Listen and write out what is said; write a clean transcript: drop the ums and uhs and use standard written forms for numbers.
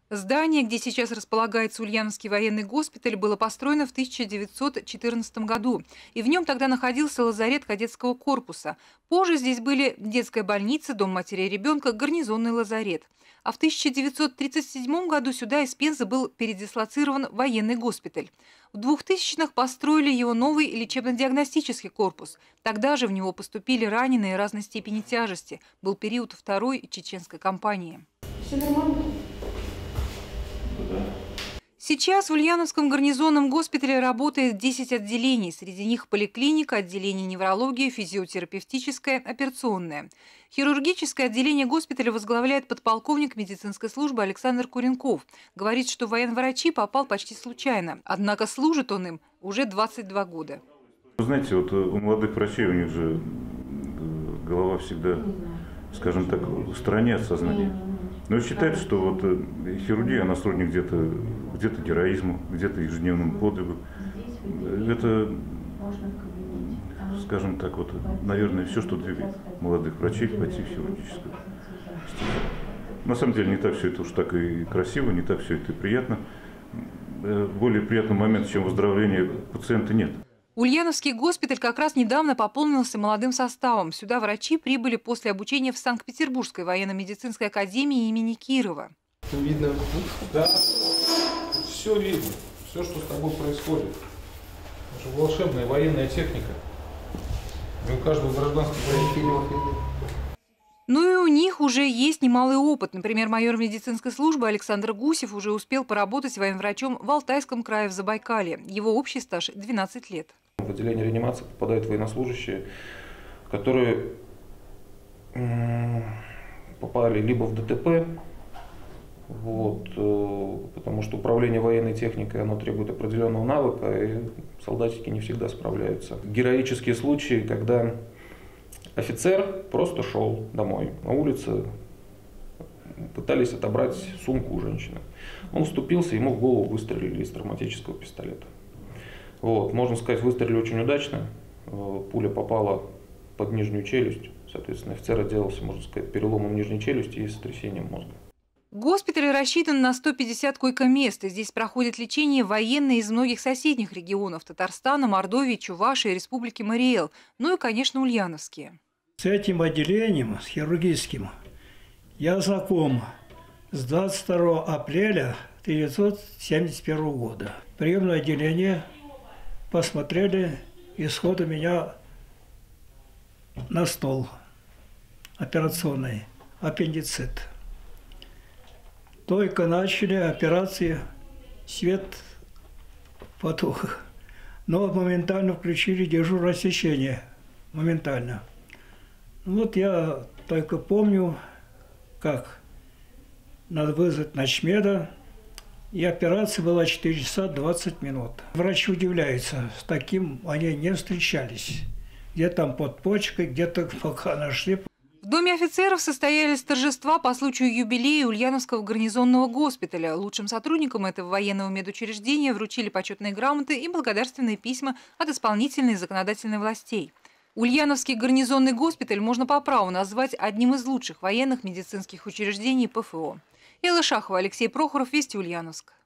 Здание, где сейчас располагается Ульяновский военный госпиталь, было построено в 1914 году, и в нем тогда находился лазарет кадетского корпуса. Позже здесь были детская больница, дом матери и ребенка, гарнизонный лазарет. А в 1937 году сюда из Пензы был передислоцирован военный госпиталь. В 2000-х построили его новый лечебно-диагностический корпус. Тогда же в него поступили раненые разной степени тяжести. Был период Второй чеченской кампании. Все нормально? Сейчас в Ульяновском гарнизонном госпитале работает 10 отделений. Среди них поликлиника, отделение неврологии, физиотерапевтическое, операционное. Хирургическое отделение госпиталя возглавляет подполковник медицинской службы Александр Куренков. Говорит, что военврачи попал почти случайно. Однако служит он им уже 22 года. Вы знаете, вот у молодых врачей, у них же голова всегда, скажем так, в стороне от сознания. Но считается, что вот хирургия, она сродни где-то героизму, где-то ежедневному подвигу. Это, скажем так, вот, наверное, все, что двигает молодых врачей пойти в хирургическую стезю. На самом деле не так все это уж так и красиво, не так все это и приятно. Более приятного момента, чем выздоровление пациента, нет. Ульяновский госпиталь как раз недавно пополнился молодым составом. Сюда врачи прибыли после обучения в Санкт-Петербургской военно-медицинской академии имени Кирова. Видно? Да, все видно. Все, что с тобой происходит. Это же волшебная военная техника. И у каждого гражданского фильмов видно. Ну и у них уже есть немалый опыт. Например, майор медицинской службы Александр Гусев уже успел поработать военврачом в Алтайском крае в Забайкалье. Его общий стаж – 12 лет. В отделение реанимации попадают военнослужащие, которые попали либо в ДТП, потому что управление военной техникой оно требует определенного навыка, и солдатики не всегда справляются. Героические случаи, когда офицер просто шел домой, на улице пытались отобрать сумку у женщины. Он вступился, ему в голову выстрелили из травматического пистолета. Можно сказать, выстрелили очень удачно. Пуля попала под нижнюю челюсть. Соответственно, офицер отделался, можно сказать, переломом нижней челюсти и сотрясением мозга. Госпиталь рассчитан на 150 койко-мест. Здесь проходит лечение военные из многих соседних регионов – Татарстана, Мордовии, Чувашии, Республики Мариэл. Ну и, конечно, ульяновские. С этим отделением, с хирургическим, я знаком с 22 апреля 1971 года. Приемное отделение посмотрели, исход у меня на стол операционный, аппендицит. Только начали операции, свет потух, но моментально включили дежурное сечение, моментально. Я только помню, как надо вызвать начмеда, и операция была 4 часа 20 минут. Врачи удивляются, с таким они не встречались. Где там под почкой, где-то пока нашли. В Доме офицеров состоялись торжества по случаю юбилея Ульяновского гарнизонного госпиталя. Лучшим сотрудникам этого военного медучреждения вручили почетные грамоты и благодарственные письма от исполнительной и законодательной властей. Ульяновский гарнизонный госпиталь можно по праву назвать одним из лучших военных медицинских учреждений ПФО. Элла Шахова, Алексей Прохоров, Вести Ульяновск.